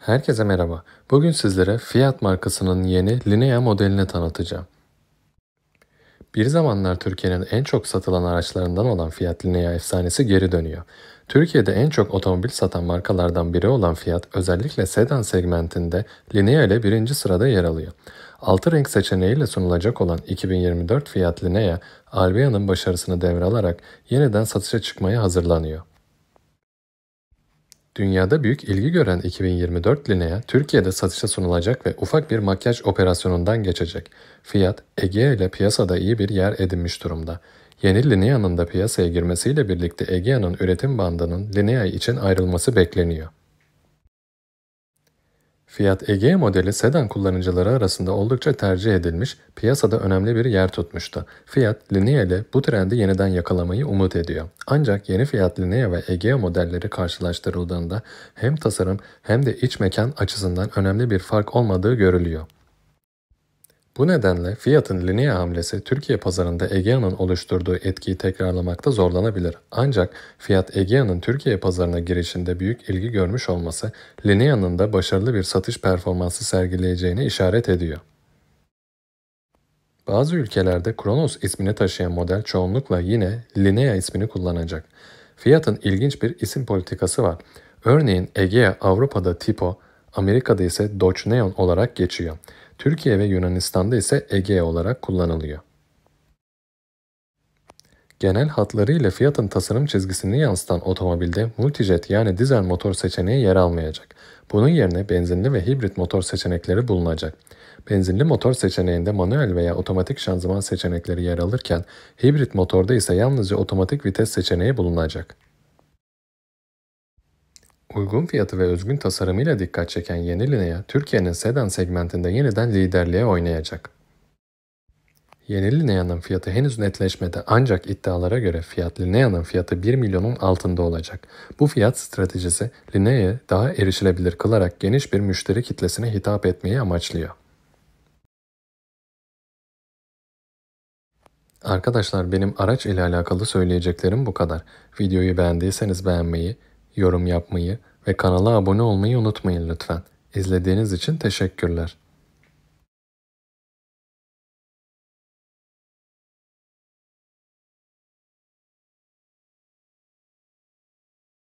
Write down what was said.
Herkese merhaba. Bugün sizlere Fiat markasının yeni Linea modelini tanıtacağım. Bir zamanlar Türkiye'nin en çok satılan araçlarından olan Fiat Linea efsanesi geri dönüyor. Türkiye'de en çok otomobil satan markalardan biri olan Fiat, özellikle sedan segmentinde Linea ile birinci sırada yer alıyor. 6 renk seçeneğiyle sunulacak olan 2024 Fiat Linea, Alvea'nın başarısını devralarak yeniden satışa çıkmaya hazırlanıyor. Dünyada büyük ilgi gören 2024 Linea, Türkiye'de satışa sunulacak ve ufak bir makyaj operasyonundan geçecek. Fiat, Egea ile piyasada iyi bir yer edinmiş durumda. Yeni Linea'nın da piyasaya girmesiyle birlikte Egea'nın üretim bandının Linea için ayrılması bekleniyor. Fiat Egea modeli sedan kullanıcıları arasında oldukça tercih edilmiş, piyasada önemli bir yer tutmuştu. Fiat, Linea ile bu trendi yeniden yakalamayı umut ediyor. Ancak yeni Fiat Linea ve Egea modelleri karşılaştırıldığında hem tasarım hem de iç mekan açısından önemli bir fark olmadığı görülüyor. Bu nedenle Fiat'ın Linea hamlesi Türkiye pazarında Egea'nın oluşturduğu etkiyi tekrarlamakta zorlanabilir. Ancak Fiat Egea'nın Türkiye pazarına girişinde büyük ilgi görmüş olması Linea'nın da başarılı bir satış performansı sergileyeceğine işaret ediyor. Bazı ülkelerde Kronos ismini taşıyan model çoğunlukla yine Linea ismini kullanacak. Fiat'ın ilginç bir isim politikası var. Örneğin Egea Avrupa'da Tipo, Amerika'da ise Dodge Neon olarak geçiyor. Türkiye ve Yunanistan'da ise Egea olarak kullanılıyor. Genel hatlarıyla Fiat'ın tasarım çizgisini yansıtan otomobilde multijet yani dizel motor seçeneği yer almayacak. Bunun yerine benzinli ve hibrit motor seçenekleri bulunacak. Benzinli motor seçeneğinde manuel veya otomatik şanzıman seçenekleri yer alırken hibrit motorda ise yalnızca otomatik vites seçeneği bulunacak. Uygun fiyatı ve özgün tasarımıyla dikkat çeken yeni Linea, Türkiye'nin sedan segmentinde yeniden liderliğe oynayacak. Yeni Linea'nın fiyatı henüz netleşmedi, ancak iddialara göre Fiat Linea'nın fiyatı 1 milyonun altında olacak. Bu fiyat stratejisi Linea'yı daha erişilebilir kılarak geniş bir müşteri kitlesine hitap etmeyi amaçlıyor. Arkadaşlar, benim araç ile alakalı söyleyeceklerim bu kadar. Videoyu beğendiyseniz beğenmeyi, yorum yapmayı ve kanala abone olmayı unutmayın lütfen. İzlediğiniz için teşekkürler.